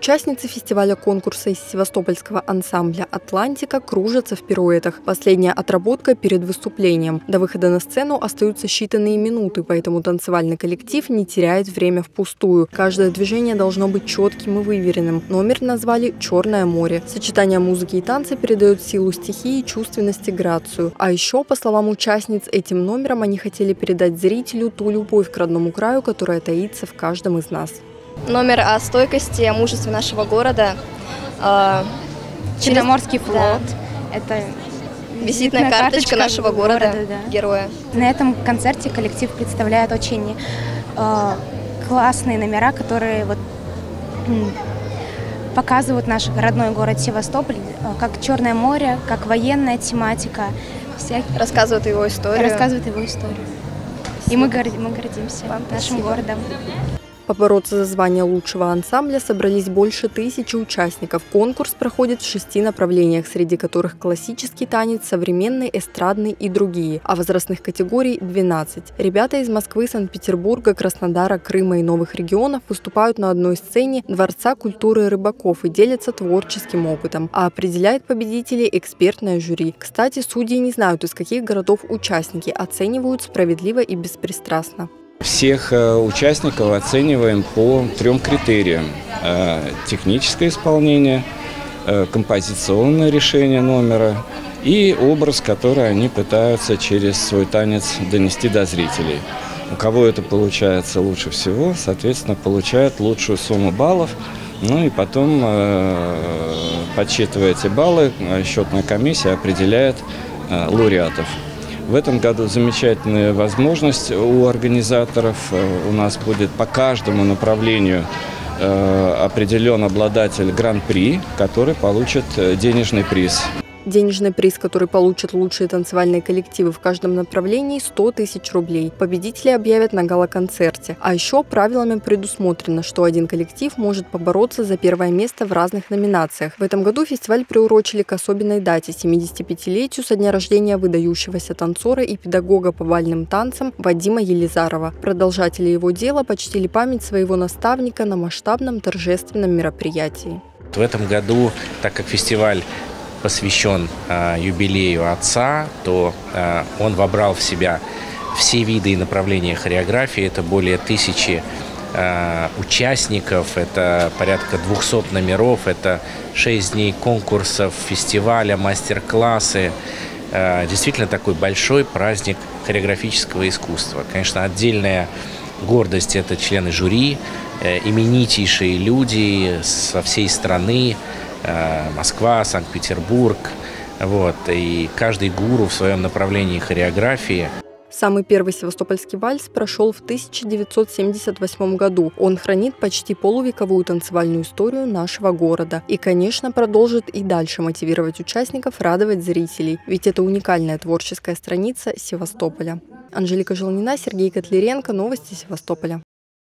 Участницы фестиваля-конкурса из севастопольского ансамбля «Атлантика» кружатся в пируэтах. Последняя отработка перед выступлением. До выхода на сцену остаются считанные минуты, поэтому танцевальный коллектив не теряет время впустую. Каждое движение должно быть четким и выверенным. Номер назвали «Черное море». Сочетание музыки и танца передает силу стихии, чувственность и грацию. А еще, по словам участниц, этим номером они хотели передать зрителю ту любовь к родному краю, которая таится в каждом из нас. Номер о стойкости, о мужестве нашего города. Черноморский флот. Да. Это визитная карточка нашего города, да. Героя. На этом концерте коллектив представляет очень классные номера, которые показывают наш родной город Севастополь, как Черное море, как военная тематика. Рассказывают его историю. И мы гордимся нашим городом. Побороться за звание лучшего ансамбля собрались больше 1000 участников. Конкурс проходит в 6 направлениях, среди которых классический танец, современный, эстрадный и другие, а возрастных категорий 12. Ребята из Москвы, Санкт-Петербурга, Краснодара, Крыма и новых регионов выступают на одной сцене Дворца культуры рыбаков и делятся творческим опытом, а определяет победителей экспертное жюри. Кстати, судьи не знают, из каких городов участники, оценивают справедливо и беспристрастно. Всех участников оцениваем по 3 критериям. Техническое исполнение, композиционное решение номера и образ, который они пытаются через свой танец донести до зрителей. У кого это получается лучше всего, соответственно, получает лучшую сумму баллов. Ну и потом, подсчитывая эти баллы, счетная комиссия определяет лауреатов. В этом году замечательная возможность у организаторов. У нас будет по каждому направлению определен обладатель гран-при, который получит денежный приз. Денежный приз, который получат лучшие танцевальные коллективы в каждом направлении, 100 000 рублей. Победителей объявят на гала-концерте. А еще правилами предусмотрено, что один коллектив может побороться за первое место в разных номинациях. В этом году фестиваль приурочили к особенной дате – 75-летию со дня рождения выдающегося танцора и педагога по бальным танцам Вадима Елизарова. Продолжатели его дела почтили память своего наставника на масштабном торжественном мероприятии. В этом году, так как фестиваль посвящен юбилею отца, то он вобрал в себя все виды и направления хореографии. Это более 1000 участников, это порядка 200 номеров, это 6 дней конкурсов, фестиваля, мастер-классы. Действительно такой большой праздник хореографического искусства. Конечно, отдельная гордость – это члены жюри, именитейшие люди со всей страны. Москва, Санкт-Петербург, и каждый гуру в своем направлении хореографии. Самый первый севастопольский вальс прошел в 1978 году. Он хранит почти полувековую танцевальную историю нашего города. И, конечно, продолжит и дальше мотивировать участников, радовать зрителей. Ведь это уникальная творческая страница Севастополя. Анжелика Желнина, Сергей Котляренко. Новости Севастополя.